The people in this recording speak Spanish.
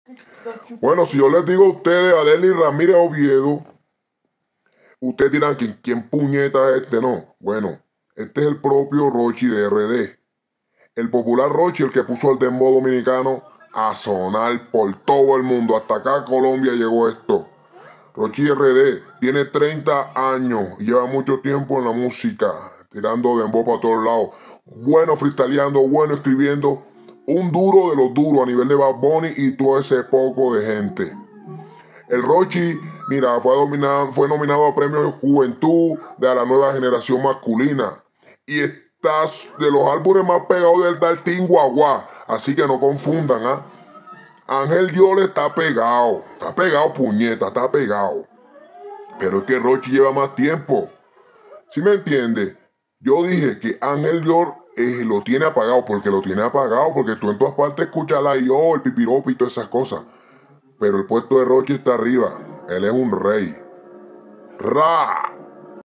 Bueno, si yo les digo a ustedes, Adelis Ramírez Oviedo, ustedes dirán, ¿quién puñeta es este? No. Bueno, este es el propio Rochi de RD. El popular Rochi, el que puso el dembow dominicano a sonar por todo el mundo. Hasta acá Colombia llegó esto. Rochi RD tiene 30 años y lleva mucho tiempo en la música, tirando dembow para todos lados. Bueno freestyleando, bueno escribiendo. Un duro de los duros a nivel de Bad Bunny y todo ese poco de gente. El Rochi, mira, fue nominado a Premio de Juventud de la nueva generación masculina. Y está de los álbumes más pegados del Dartín Guaguá. Así que no confundan, ¿ah? Ángel Diole está pegado puñeta, está pegado. Pero es que Rochi lleva más tiempo. ¿Sí me entiende? Yo dije que Ángel Dior lo tiene apagado, porque tú en todas partes escuchas la el pipiropi y todas esas cosas. Pero el puesto de Rochi está arriba. Él es un rey. ¡Ra!